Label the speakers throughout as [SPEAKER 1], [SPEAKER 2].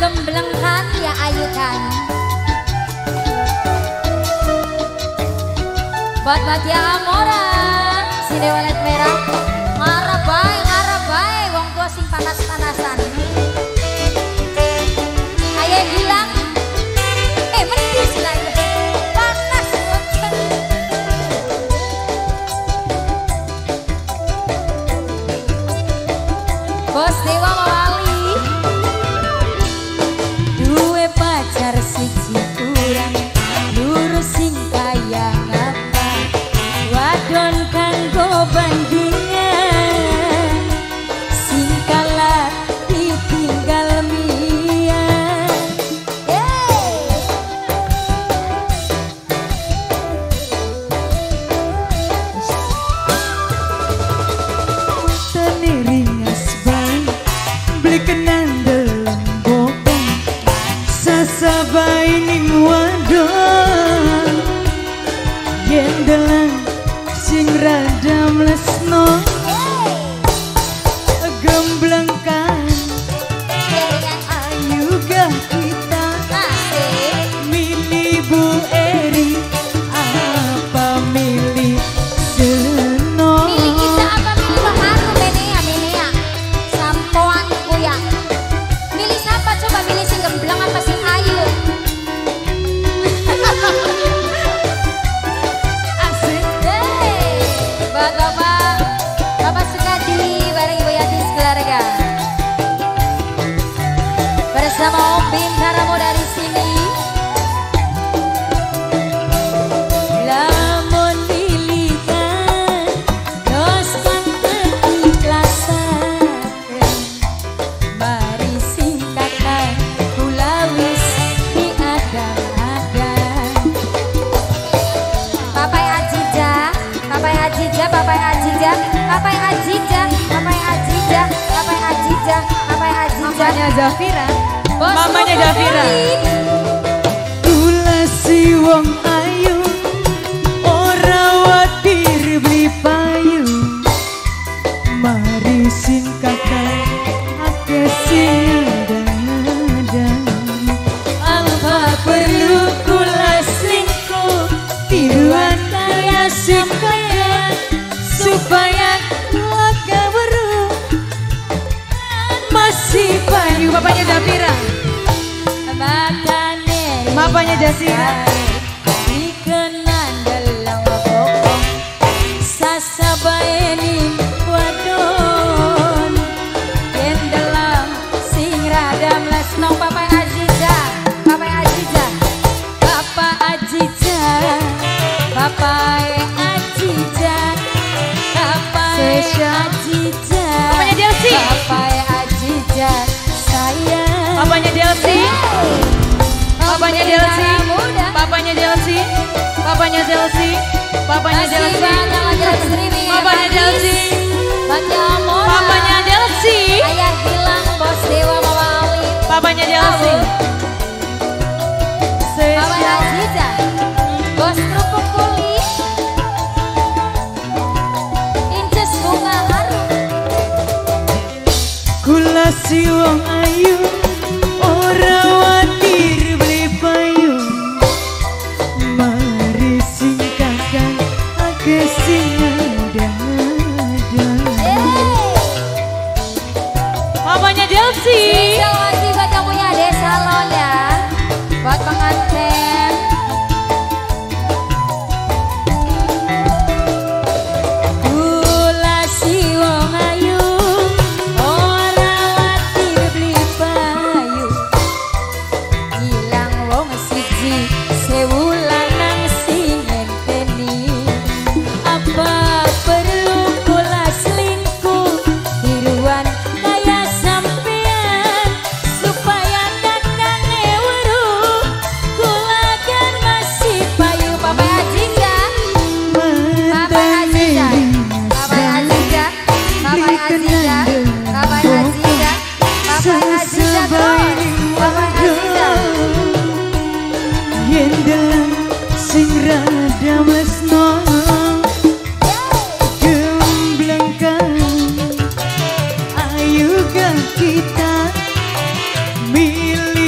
[SPEAKER 1] gemblengkan ya ayu kan. Buat ya Amora, si Dewalet merah, ngarep bae, wong tua sing panas-panasan. Ayah hilang, menipis lagi, panas banget. Bos Dewa Mawali, duwe pacar siji kurang, lurus sing kaya ngapa, wadon kanggo bandingan, sing kalah ditinggal mian.
[SPEAKER 2] Teniringas bae, beli kenandeleng bokong, sasabae ning wadon, yen delang sing rada mlesno, gemblengkan ayu gah kita, milih Bu Eri apa milih Seno?
[SPEAKER 1] Milih kita apa milih Baharu Menea sampoan kuya. Milih siapa coba, milih sing gemblang apa sing ayu?
[SPEAKER 2] Asik.
[SPEAKER 1] Bapak Sukadi bareng Ibu Yati sekeluarga bersama Om Bintaramu dari sini.
[SPEAKER 2] Lamun milikan dos kang keikhlasan,
[SPEAKER 1] Mari singkatkan kula wis diadang-adang. Papai Ajija, Papai Ajija, Papai Ajija, Papai Ajija, Papai Ajija, Papai Ajija, Papai Ajija.
[SPEAKER 2] mamanya Zafira,
[SPEAKER 1] Bos
[SPEAKER 2] mamanya
[SPEAKER 1] Ruko
[SPEAKER 2] Zafira.
[SPEAKER 1] Kulit.
[SPEAKER 2] Kula si wong ayu, ora watir beli payu, mari singkatkan akeh sing adang-adang. Apa perlu kula selingkuh, tiruan kaya supaya laga weru masih payu. Bapaknya Zafira,
[SPEAKER 1] Makane
[SPEAKER 2] bapaknya Jasira.
[SPEAKER 1] dikenan dalam bokong sasabae ning wadon, yen dalam sing rada mlesno. Papai Ajija, Papai Ajija, Bapak Ajija, Papai Ajija, Papai
[SPEAKER 2] Spesial.
[SPEAKER 1] Ajija,
[SPEAKER 2] Papanya Delsi.
[SPEAKER 1] Papai Ajija, sayang.
[SPEAKER 2] Papanya Delsi, papanya Delsi, papanya Delsi, papanya Delsi, papanya Delsi, papanya Delsi, papanya Delsi,
[SPEAKER 1] Ayah hilang Bos Dewa Mawali,
[SPEAKER 2] papanya Delsi.
[SPEAKER 1] Papai Ajija, Bos Kerupuk Kulit, Inces Bunga Harum.
[SPEAKER 2] Kula si wong ayu, ora watir beli payu, mari singkatkan akeh sing adang-adang. Papanya Delsi.
[SPEAKER 1] Spesial lagi buat yang punya desa salon ya, buat pengantin. Kula si wong ayu, ora watir beli payu, ilang wong siji sewu lanang sing ngenteni. Apa perlu kula selingkuh tiruan kaya sampean supaya kakang weruh kula kan masih payu. Papai Ajija, Papai Ajija, Papai Ajija, Papai Ajija, Papai Ajija, Papai Ajija, Papai Ajija.
[SPEAKER 2] Yen dalam sing rada mesno gemblengkan ayu gak kita milih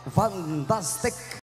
[SPEAKER 3] Fantastic.